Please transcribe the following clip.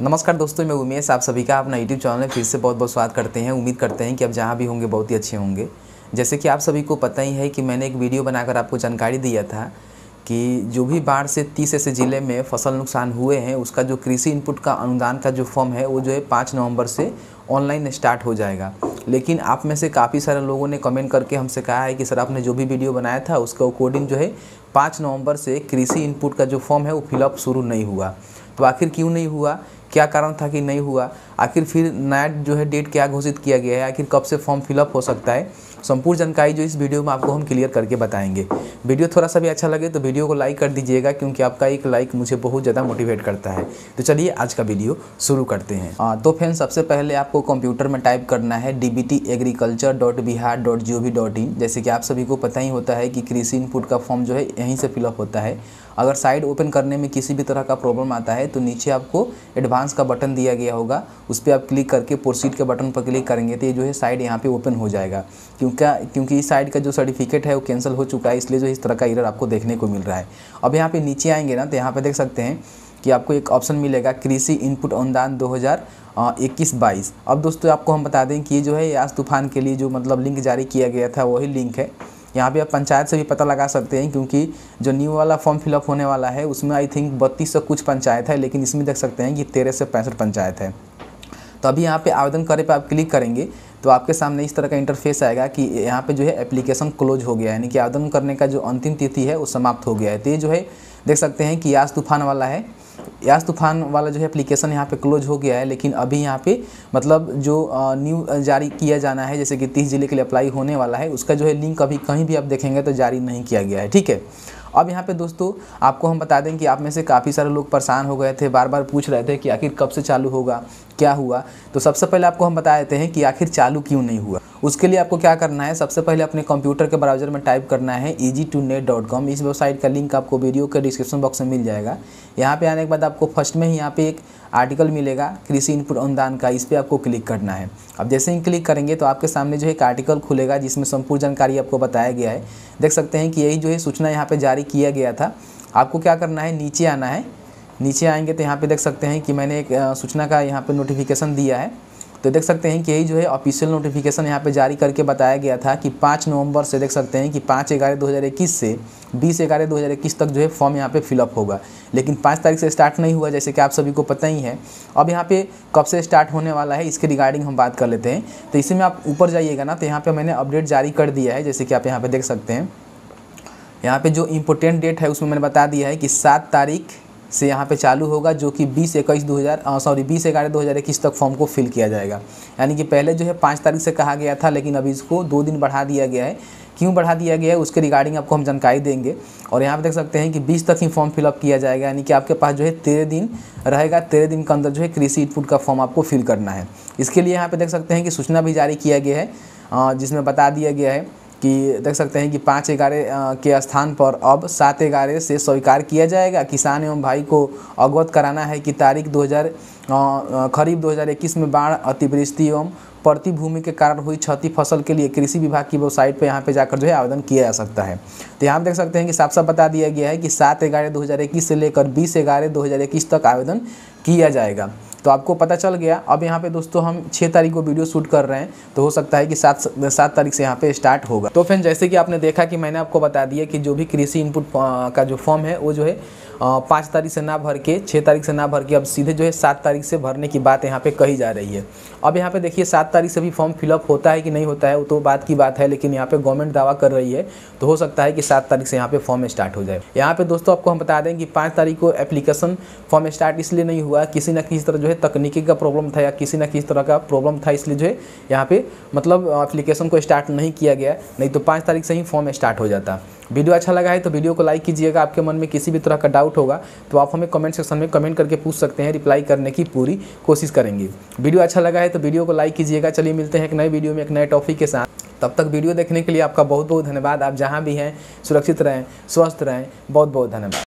नमस्कार दोस्तों, मैं उमेश आप सभी का अपना यूट्यूब चैनल में फिर से बहुत बहुत स्वागत करते हैं। उम्मीद करते हैं कि आप जहां भी होंगे बहुत ही अच्छे होंगे। जैसे कि आप सभी को पता ही है कि मैंने एक वीडियो बनाकर आपको जानकारी दिया था कि जो भी बाढ़ से 30 ऐसे ज़िले में फसल नुकसान हुए हैं उसका जो कृषि इनपुट का अनुदान का जो फॉर्म है वो जो है 5 नवंबर से ऑनलाइन स्टार्ट हो जाएगा। लेकिन आप में से काफ़ी सारे लोगों ने कमेंट करके हमसे कहा है कि सर आपने जो भी वीडियो बनाया था उसका अकॉर्डिंग जो है 5 नवंबर से कृषि इनपुट का जो फॉर्म है वो फिलअप शुरू नहीं हुआ। तो आखिर क्यों नहीं हुआ, क्या कारण था कि नहीं हुआ, आखिर फिर नया जो है डेट क्या घोषित किया गया है, आखिर कब से फॉर्म फिलअप हो सकता है, संपूर्ण जानकारी जो इस वीडियो में आपको हम क्लियर करके बताएंगे। वीडियो थोड़ा सा भी अच्छा लगे तो वीडियो को लाइक कर दीजिएगा, क्योंकि आपका एक लाइक मुझे बहुत ज़्यादा मोटिवेट करता है। तो चलिए आज का वीडियो शुरू करते हैं। तो फ्रेंड्स, सबसे पहले आपको कंप्यूटर में टाइप करना है dbtagriculture.bihar.gov.in। जैसे कि आप सभी को पता ही होता है कि कृषि इनपुट का फॉर्म जो है यहीं से फिलअप होता है। अगर साइट ओपन करने में किसी भी तरह का प्रॉब्लम आता है तो नीचे आपको एडवांस का बटन दिया गया होगा, उस पर आप क्लिक करके प्रोसीड के बटन पर क्लिक करेंगे तो ये जो है साइट यहाँ पे ओपन हो जाएगा। क्योंकि इस साइट का जो सर्टिफिकेट है वो कैंसिल हो चुका है, इसलिए जो इस तरह का एरर आपको देखने को मिल रहा है। अब यहाँ पे नीचे आएंगे ना तो यहाँ पे देख सकते हैं कि आपको एक ऑप्शन मिलेगा कृषि इनपुट अनुदान 2021-22। अब दोस्तों आपको हम बता दें कि ये जो है यास तूफान के लिए जो लिंक जारी किया गया था वही लिंक है। यहाँ पे आप पंचायत से भी पता लगा सकते हैं, क्योंकि जो न्यू वाला फॉर्म फिलअप होने वाला है उसमें आई थिंक 32 से कुछ पंचायत है, लेकिन इसमें देख सकते हैं कि 13 से 65 पंचायत है। तो अभी यहाँ पे आवेदन करे पे आप क्लिक करेंगे तो आपके सामने इस तरह का इंटरफेस आएगा कि यहाँ पे जो है एप्लीकेशन क्लोज हो गया है, यानी कि आवेदन करने का जो अंतिम तिथि है वो समाप्त हो गया है। तो ये जो है देख सकते हैं कि यास तूफान वाला है, यास तूफान वाला जो है एप्लीकेशन यहाँ पे क्लोज हो गया है। लेकिन अभी यहाँ पे जो न्यू जारी किया जाना है, जैसे कि 30 ज़िले के लिए अप्लाई होने वाला है, उसका जो है लिंक अभी कहीं भी आप देखेंगे तो जारी नहीं किया गया है। ठीक है। अब यहाँ पे दोस्तों आपको हम बता दें कि आप में से काफ़ी सारे लोग परेशान हो गए थे, बार बार पूछ रहे थे कि आखिर कब से चालू होगा, क्या हुआ। तो सबसे पहले आपको हम बता देते हैं कि आखिर चालू क्यों नहीं हुआ। उसके लिए आपको क्या करना है, सबसे पहले अपने कंप्यूटर के ब्राउज़र में टाइप करना है easy2net.com। इस वेबसाइट का लिंक आपको वीडियो के डिस्क्रिप्शन बॉक्स में मिल जाएगा। यहाँ पे आने के बाद आपको फर्स्ट में ही यहाँ पे एक आर्टिकल मिलेगा कृषि इनपुट अनुदान का, इस पर आपको क्लिक करना है। अब जैसे ही क्लिक करेंगे तो आपके सामने जो है एक आर्टिकल खुलेगा जिसमें संपूर्ण जानकारी आपको बताया गया है। देख सकते हैं कि यही जो है सूचना यहाँ पे जारी किया गया था। आपको क्या करना है, नीचे आना है। नीचे आएंगे तो यहाँ पे देख सकते हैं कि मैंने एक सूचना का यहाँ पे नोटिफिकेशन दिया है। तो देख सकते हैं कि यही जो है ऑफिशियल नोटिफिकेशन यहाँ पे जारी करके बताया गया था कि 5 नवंबर से देख सकते हैं कि 5/11/2021 से 20/11/2021 तक जो है फॉर्म यहाँ पे फिलअप होगा। लेकिन 5 तारीख से स्टार्ट नहीं हुआ, जैसे कि आप सभी को पता ही है। अब यहाँ पे कब से स्टार्ट होने वाला है इसके रिगार्डिंग हम बात कर लेते हैं। तो इसी में आप ऊपर जाइएगा ना तो यहाँ पर मैंने अपडेट जारी कर दिया है, जैसे कि आप यहाँ पर देख सकते हैं। यहाँ पर जो इम्पोर्टेंट डेट है उसमें मैंने बता दिया है कि 7 तारीख से यहाँ पे चालू होगा, जो कि 20/11/2021 तक फॉर्म को फिल किया जाएगा। यानी कि पहले जो है 5 तारीख से कहा गया था, लेकिन अभी इसको 2 दिन बढ़ा दिया गया है। क्यों बढ़ा दिया गया है उसके रिगार्डिंग आपको हम जानकारी देंगे। और यहाँ पे देख सकते हैं कि 20 तक ही फॉर्म फिलअप किया जाएगा, यानी कि आपके पास जो है 13 दिन रहेगा। 13 दिन के अंदर जो है कृषि इनपुट का फॉर्म आपको फिल करना है। इसके लिए यहाँ पर देख सकते हैं कि सूचना भी जारी किया गया है, जिसमें बता दिया गया है कि देख सकते हैं कि 5/11 के स्थान पर अब 7/11 से स्वीकार किया जाएगा। किसान एवं भाई को अवगत कराना है कि खरीफ 2021 में बाढ़, अतिवृष्टि एवं प्रतिभूमि के कारण हुई क्षति फसल के लिए कृषि विभाग की वेबसाइट पर यहाँ पे जाकर जो है आवेदन किया जा सकता है। तो यहाँ देख सकते हैं कि साफ साफ बता दिया गया है कि 7/11/2021 से लेकर 20/11/2021 तक आवेदन किया जाएगा। तो आपको पता चल गया। अब यहाँ पे दोस्तों हम 6 तारीख को वीडियो शूट कर रहे हैं, तो हो सकता है कि 7 तारीख से यहाँ पे स्टार्ट होगा। तो फ्रेंड, जैसे कि आपने देखा कि मैंने आपको बता दिया कि जो भी कृषि इनपुट का जो फॉर्म है वो जो है 5 तारीख से ना भर के 6 तारीख से ना भर के अब सीधे जो है 7 तारीख से भरने की बात यहाँ पे कही जा रही है। अब यहाँ पे देखिए 7 तारीख से भी फॉर्म फिलअप होता है कि नहीं होता है वो तो बात की बात है, लेकिन यहाँ पे गवर्नमेंट दावा कर रही है, तो हो सकता है कि 7 तारीख से यहाँ पे फॉर्म स्टार्ट हो जाए। यहाँ पे दोस्तों आपको हम बता दें कि 5 तारीख को एप्लीकेशन फॉर्म स्टार्ट इसलिए नहीं हुआ, किसी न किसी तरह जो है तकनीकी का प्रॉब्लम था या किसी न किसी तरह का प्रॉब्लम था, इसलिए जो है यहाँ पे एप्लीकेशन को स्टार्ट नहीं किया गया, नहीं तो 5 तारीख से ही फॉर्म स्टार्ट हो जाता। वीडियो अच्छा लगा है तो वीडियो को लाइक कीजिएगा। आपके मन में किसी भी तरह का डाउट होगा तो आप हमें कमेंट सेक्शन में कमेंट करके पूछ सकते हैं, रिप्लाई करने की पूरी कोशिश करेंगे। वीडियो अच्छा लगा है तो वीडियो को लाइक कीजिएगा। चलिए मिलते हैं एक नए वीडियो में एक नए टॉपिक के साथ। तब तक वीडियो देखने के लिए आपका बहुत बहुत धन्यवाद। आप जहाँ भी हैं सुरक्षित रहें, स्वस्थ रहें। बहुत बहुत धन्यवाद।